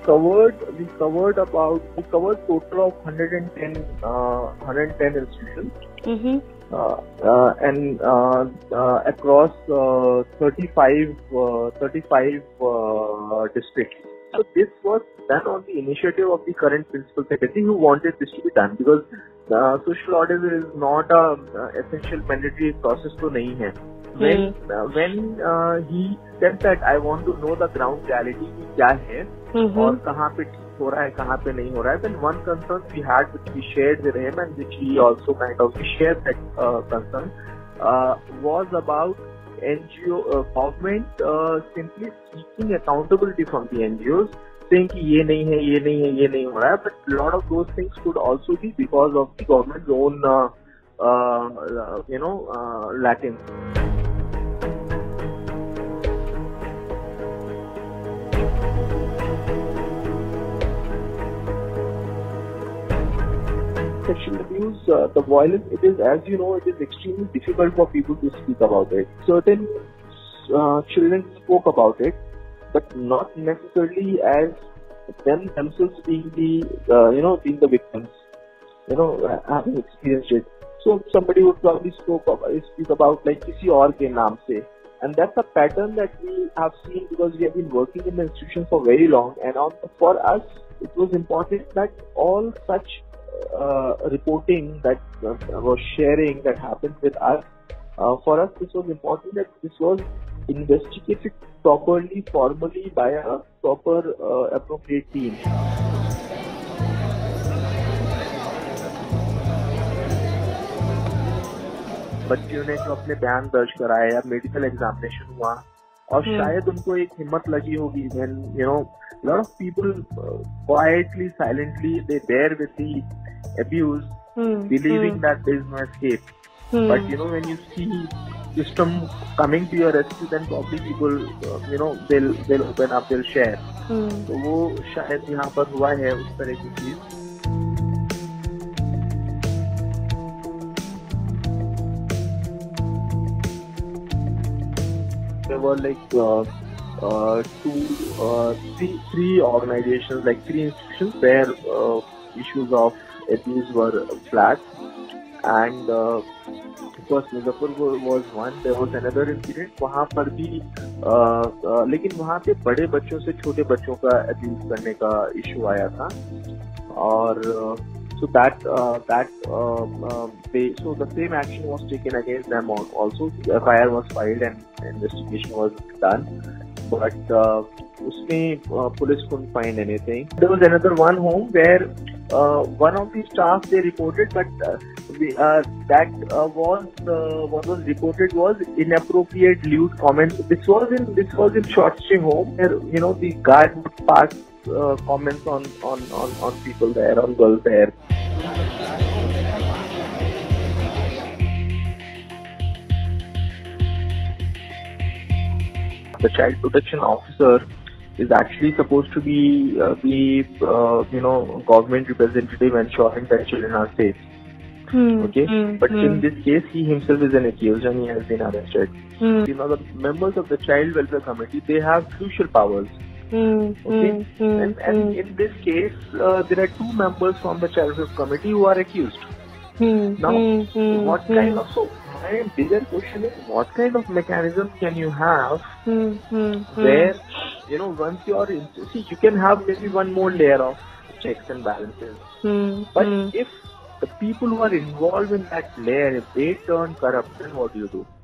we covered total of 110 institutions. Mm-hmm. And across 35 districts. So this was done on the initiative of the current principal secretary, who wanted this to be done, because social audit is not a essential mandatory process to nahi hai. When he said that I want to know the ground reality ki kya hai और कहाँ पे ठीक हो रहा है, कहाँ पे नहीं हो रहा है, then one concern we had, which we shared with him and which he also kind of shared that concern, was about NGO government simply seeking accountability from the NGOs, saying कि ये नहीं है, ये नहीं है, ये नहीं हो रहा है, but a lot of those things could also be because of the government's own lacking. Sexual abuse, the violence, it is, as you know, it is extremely difficult for people to speak about it. Certain children spoke about it, but not necessarily as themselves being the being the victims, having experienced it. So somebody would probably speak about like किसी और के नाम से. And that's a pattern that we have seen because we have been working in the institution for very long. And for us, it was important that all such reporting that was sharing that happened with us, for us this was important that this was investigated properly, formally by a proper appropriate team. बच्चियों ने जो अपने बयान दर्ज कराए या medical examination हुआ और शायद उनको एक हिम्मत लगी होगी when lot of people quietly, silently they bear with the abuse, believing that there is no escape. But when you see system coming to your rescue, then probably people they'll open up, they'll share. तो वो शायद यहाँ पर हुआ है उस तरह की चीज. There were like three organizations, like three institutions where issues of abuse were flagged, and of course Muzaffarpur was one. There was another incident वहाँ पर भी लेकिन वहाँ पे बड़े बच्चों से छोटे बच्चों का abuse करने का issue आया था और so the same action was taken against them also. The FIR was filed and investigation was done, but उसमें police couldn't find anything. There was another one home where one of the staff they reported, but what was reported was inappropriate lewd comments. This was in Short Stay home where the guard would pass comments on people there, on girls there. The child protection officer is actually supposed to be government representative ensuring that children are safe. But in this case, he himself is an accused and he has been arrested. The members of the child welfare committee, they have crucial powers. And in this case, there are two members from the child welfare committee who are accused. Now, what kind of my bigger question is, what kind of mechanism can you have where once you are in, see, you can have maybe one more layer of checks and balances, but if the people who are involved in that layer, if they turn corrupt, then what do you do?